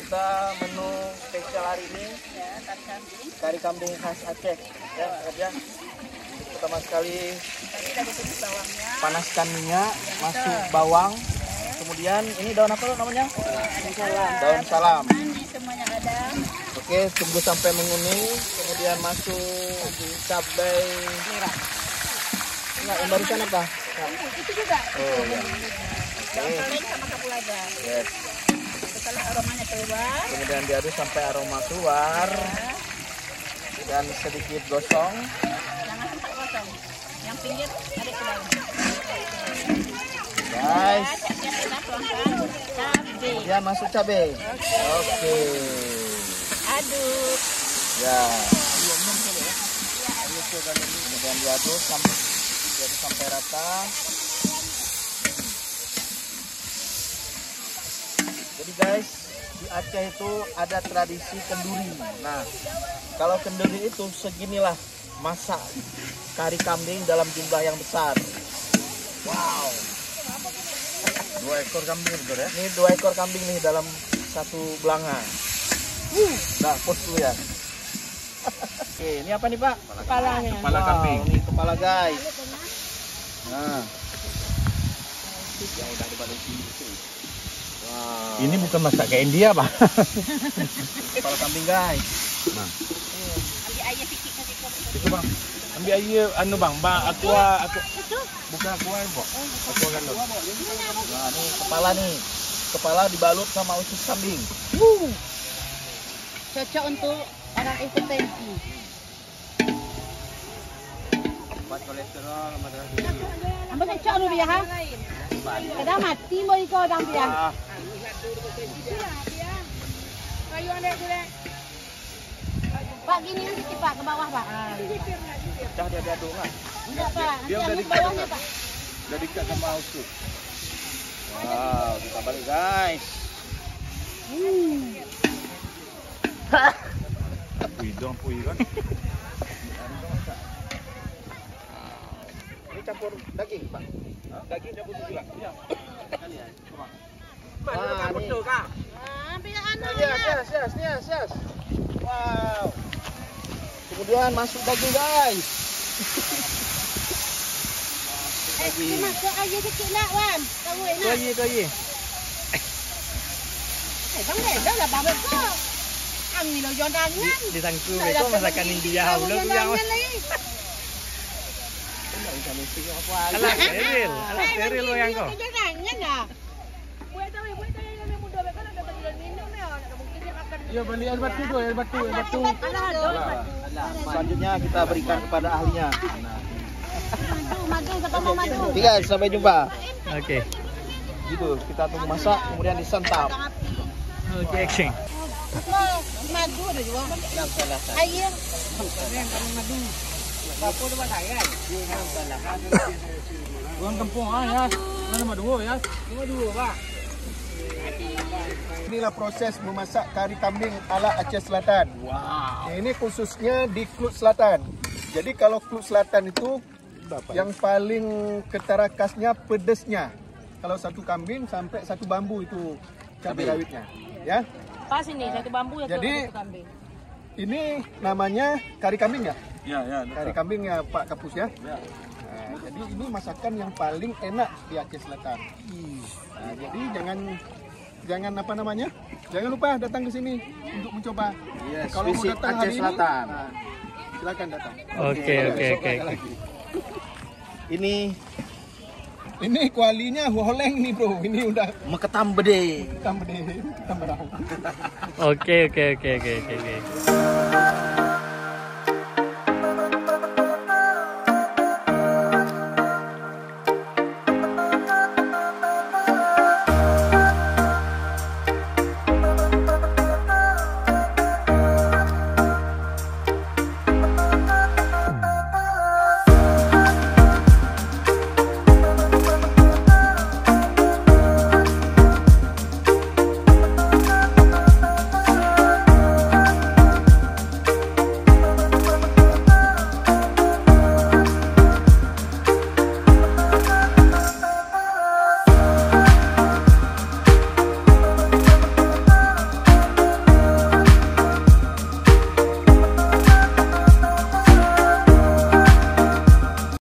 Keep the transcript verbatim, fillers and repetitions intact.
kita menu spesial hari ini. Ya, kari kambing. Kari kambing khas Aceh. Ya, ya. Pertama sekali Tadi udah ditumis bawangnya. panaskan minyak, Ya, masuk betul. bawang. Kemudian ini daun apa namanya? Ada salam. Daun salam. Mandi semuanya ada. Oke, tunggu sampai menguning. Kemudian masuk cabai Merah. Enggak, yang barusan apa? Ini, itu juga. Oh, ya. Daun salam sama kapulaga. Yes. Setelah aromanya keluar. Kemudian diaduk sampai aroma keluar Ya. dan sedikit gosong. Jangan sempat kosong. Yang pinggir ada ke dalam. Guys, Ya, kita tuangkan cabai. kemudian masuk cabai. Oke. Oke. Aduk. Ya. Kemudian diaduk sampai diaduk sampai rata. Jadi guys, di Aceh itu ada tradisi kenduri. Nah, kalau kenduri itu seginilah masak kari kambing dalam jumlah yang besar. Wow. Dua ekor kambing betul ya? Ini dua ekor kambing nih dalam satu belanga. Nah, pos dulu ya. Oke, ini apa nih Pak? Kepalanya. Kepala Wow, kambing. Ini kepala guys. Nah, yang udah dibaluti. Wow. Ini bukan masak kayak India, Pak. Kepala kambing guys. Nah, Ambil air sikit kasih kau. itu Bang. Ambil air anu Bang, Bang aqua aku bukan aqua Bang. Aqua kan. Nah, ini kepala nih. Kepala dibalut sama usus kambing. Cocok untuk orang hipertensi. Buat kolesterol sama darah Ambil cocok dulu ya ha. Kadang mati mau ikut orang dia. Ah, Kayu ada dulu. Pak gini sedikit Pak ke bawah Pak. Ah. Dah dia diaduk nggak? Enggak Pak. Dia udah Nanti ambil dikat, bawahnya kan? Pak. udah dikat sama usus. Wow, kita balik guys. Hmm. Pui dong, pui kan. Ini campur daging Pak. Daging campur juga. Iya. Wah, ini. Ah, ambil anu Yes, yes, yes, yes, yes. Wow. Kemudian masuk daging guys. Eh, masuk aja sikit nak Wan. Tahu nak. Toyi, toyi. Eh, bang dah lah bang besar. Angin lo jangan Disangku Tak itu dapat masakan lagi. India. Tahu Udah jangan punya. lagi. Alat steril, alat steril lo yang kau. Jangan dah. Buat tahu, buat tahu yang muda kan ada bagi minum ya. Mungkin dia akan. Ya beli air batu tu, air batu, air batu. Selanjutnya kita berikan kepada ahlinya. Madu, madu, siapa mau madu? Oke guys, sampai jumpa. Oke, Gitu, kita tunggu masak, kemudian disantap. oke, action. Madu ada juga. Air. Buang kampung ah ya. Mana madu ya? Madu Pak. Inilah proses memasak kari kambing ala Aceh Selatan. Wow. Ini khususnya di Klub Selatan. Jadi kalau Klub Selatan itu yang paling ketara khasnya pedesnya. Kalau satu kambing sampai satu bambu itu cabai rawitnya, ya. Pas ini satu bambu ya Jadi- satu kambing. Ini namanya kari kambing ya? Ya, ya. Kari kambing ya Pak Kapus ya. Nah, jadi ini masakan yang paling enak di Aceh Selatan. Nah, jadi jangan jangan apa namanya? Jangan lupa datang ke sini untuk mencoba. Yes, Kalau mau visit datang Aceh hari ini, Selatan. nah, silakan datang. Oke, oke, Besok oke. ada lagi. Ini Ini kualinya holeng nih bro. Ini udah meketam bede. tambah deh, tambah. Oke, oke, oke, oke, oke.